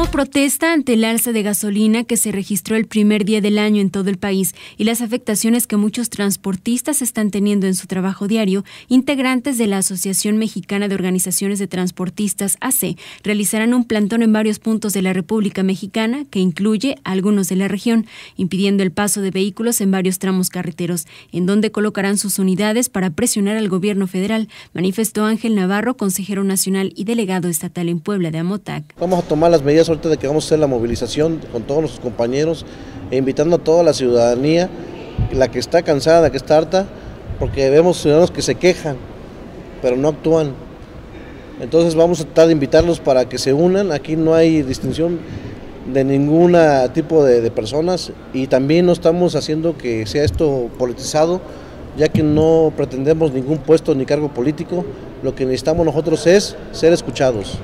Como protesta ante el alza de gasolina que se registró el primer día del año en todo el país y las afectaciones que muchos transportistas están teniendo en su trabajo diario, integrantes de la Asociación Mexicana de Organizaciones de Transportistas, AC, realizarán un plantón en varios puntos de la República Mexicana, que incluye algunos de la región, impidiendo el paso de vehículos en varios tramos carreteros, en donde colocarán sus unidades para presionar al gobierno federal, manifestó Ángel Navarro, consejero nacional y delegado estatal en Puebla de AMOTAC. Vamos a tomar las medidas ahorita de que vamos a hacer la movilización con todos nuestros compañeros e invitando a toda la ciudadanía, la que está cansada, la que está harta, porque vemos ciudadanos que se quejan, pero no actúan. Entonces vamos a tratar de invitarlos para que se unan. Aquí no hay distinción de ningún tipo de personas y también no estamos haciendo que sea esto politizado, ya que no pretendemos ningún puesto ni cargo político. Lo que necesitamos nosotros es ser escuchados.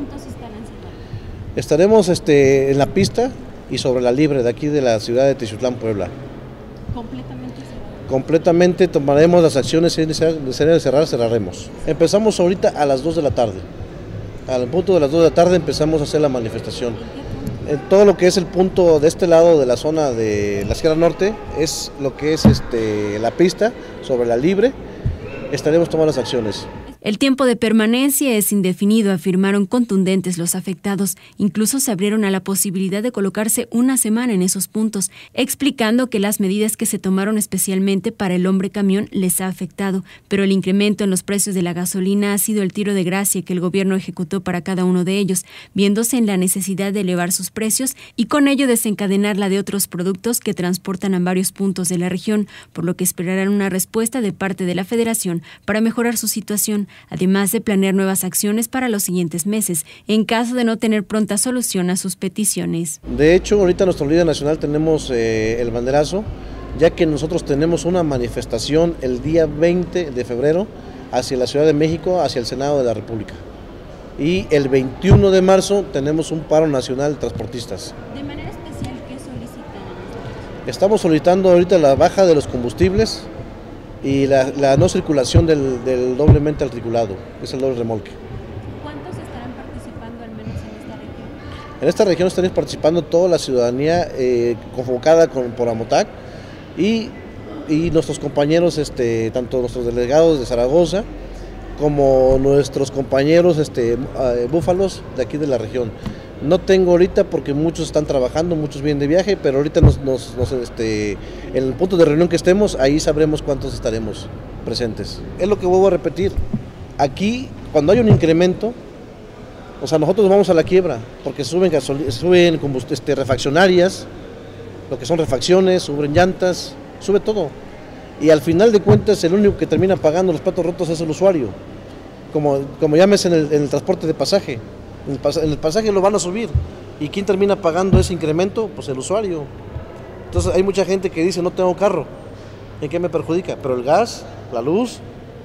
Estaremos en la pista y sobre la libre de aquí de la ciudad de Teziutlán, Puebla. ¿Completamente cerrado? Completamente tomaremos las acciones, si es necesario cerrar, cerraremos. Empezamos ahorita a las 2 de la tarde. Al punto de las 2 de la tarde empezamos a hacer la manifestación. En todo lo que es el punto de este lado de la zona de la Sierra Norte, es lo que es la pista sobre la libre, estaremos tomando las acciones. El tiempo de permanencia es indefinido, afirmaron contundentes los afectados. Incluso se abrieron a la posibilidad de colocarse una semana en esos puntos, explicando que las medidas que se tomaron especialmente para el hombre camión les ha afectado, pero el incremento en los precios de la gasolina ha sido el tiro de gracia que el gobierno ejecutó para cada uno de ellos, viéndose en la necesidad de elevar sus precios y con ello desencadenar la de otros productos que transportan a varios puntos de la región, por lo que esperarán una respuesta de parte de la Federación para mejorar su situación, además de planear nuevas acciones para los siguientes meses, en caso de no tener pronta solución a sus peticiones. De hecho, ahorita nuestro líder nacional tenemos el banderazo, ya que nosotros tenemos una manifestación el día 20 de febrero hacia la Ciudad de México, hacia el Senado de la República. Y el 21 de marzo tenemos un paro nacional de transportistas. ¿De manera especial qué solicitan? Estamos solicitando ahorita la baja de los combustibles y la no circulación del doblemente articulado, es el doble remolque. ¿Cuántos estarán participando al menos en esta región? En esta región estarán participando toda la ciudadanía convocada por AMOTAC y nuestros compañeros, tanto nuestros delegados de Zaragoza como nuestros compañeros búfalos de aquí de la región. No tengo ahorita porque muchos están trabajando, muchos vienen de viaje, pero ahorita en el punto de reunión que estemos, ahí sabremos cuántos estaremos presentes. Es lo que vuelvo a repetir, aquí cuando hay un incremento, o sea, nosotros vamos a la quiebra, porque suben refaccionarias, lo que son refacciones, suben llantas, sube todo. Y al final de cuentas el único que termina pagando los platos rotos es el usuario, como llames en el transporte de pasaje. En el pasaje lo van a subir. ¿Y quién termina pagando ese incremento? Pues el usuario. Entonces hay mucha gente que dice no tengo carro. ¿En qué me perjudica? Pero el gas, la luz,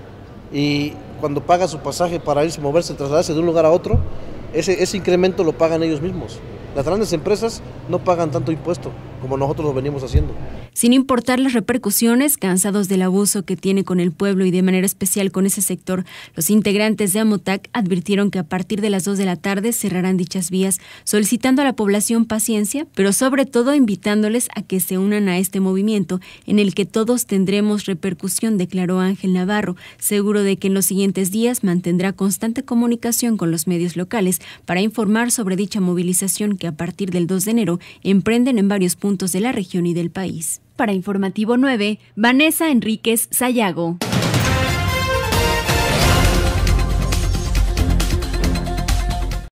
y cuando paga su pasaje para irse, moverse, trasladarse de un lugar a otro, ese incremento lo pagan ellos mismos. Las grandes empresas no pagan tanto impuesto como nosotros lo venimos haciendo. Sin importar las repercusiones, cansados del abuso que tiene con el pueblo y de manera especial con ese sector, los integrantes de AMOTAC advirtieron que a partir de las 2 de la tarde cerrarán dichas vías, solicitando a la población paciencia, pero sobre todo invitándoles a que se unan a este movimiento en el que todos tendremos repercusión, declaró Ángel Navarro, seguro de que en los siguientes días mantendrá constante comunicación con los medios locales para informar sobre dicha movilización que a partir del 2 de enero emprenden en varios puntos de la región y del país. Para Informativo 9, Vanessa Enríquez Sayago.